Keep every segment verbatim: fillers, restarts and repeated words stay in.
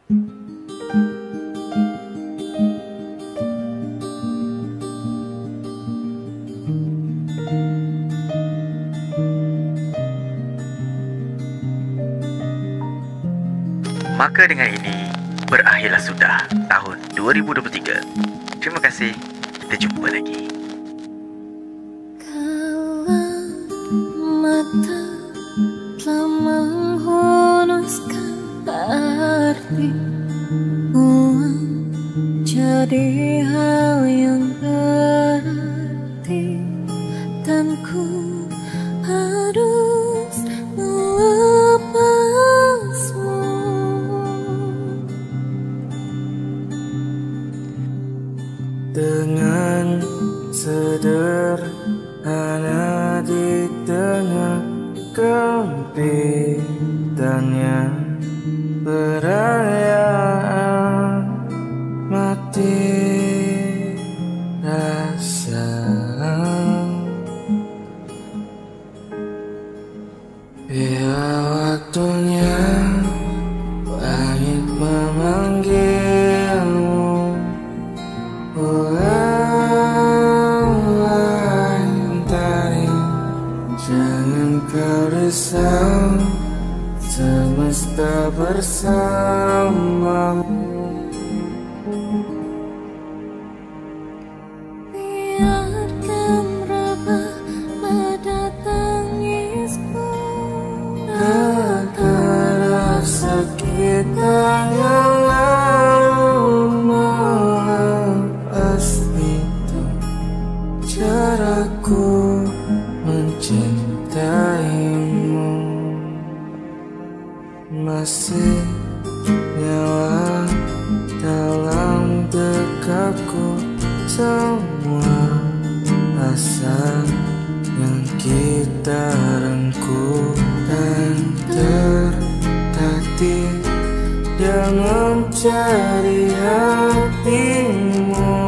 Maka dengan ini, berakhirlah sudah tahun dua ribu dua puluh tiga. Terima kasih, kita jumpa lagi. Kalau mata telah menghunuskan arti uang jadi hal yang berarti, dan ku harus melepasmu. Dengan sederhana di tengah kempitannya perayaan mati rasa. Bila waktunya langit memanggilmu, wahai mentari, jangan kau risau, semesta bersamamu. Biarkan rebah pada tangisku, agar rasa kita yang lalu melepas itu. Caraku mencintaimu masih nyala dalam dekapku. Semua asa yang kita rengkuh dan tertatih, dia mencari hatimu.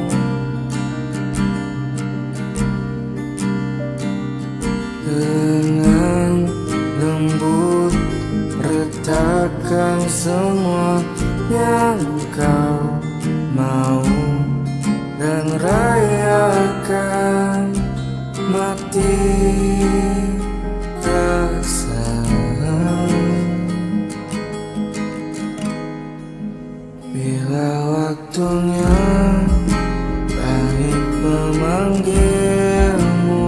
Dengan lembut retakan semua yang kau mau, dan rayakan mati rasa. Bila waktunya langit memanggilmu,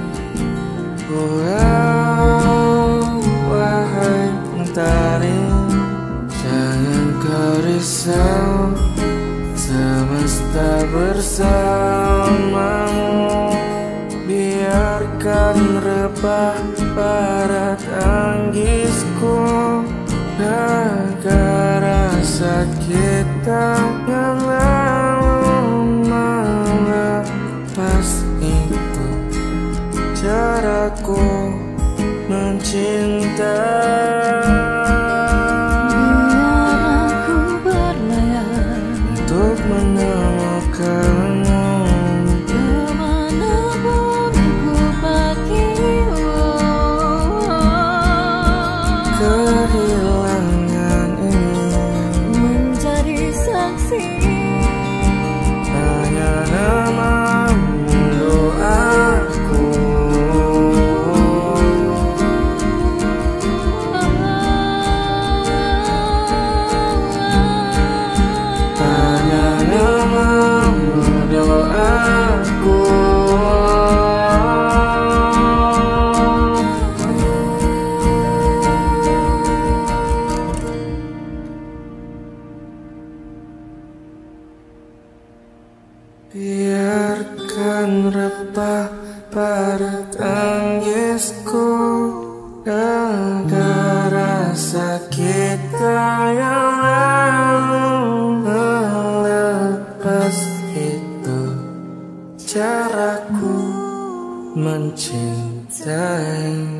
wahai mentari, jangan kau risau, semesta bersamamu. Biarkan rebah para tangisku, agar rasa kita yang lalu melepas itu. Caraku mencintai, biar aku berlayar untuk menemukanmu kemanapun ku pergi. Kehilangan ini Menjadi saksi, hanya namamu doaku. Hanya namamu doaku. Biarkan rebah pada tangisku, agar rasa kita yang lalu melepas itu. Caraku mencintai.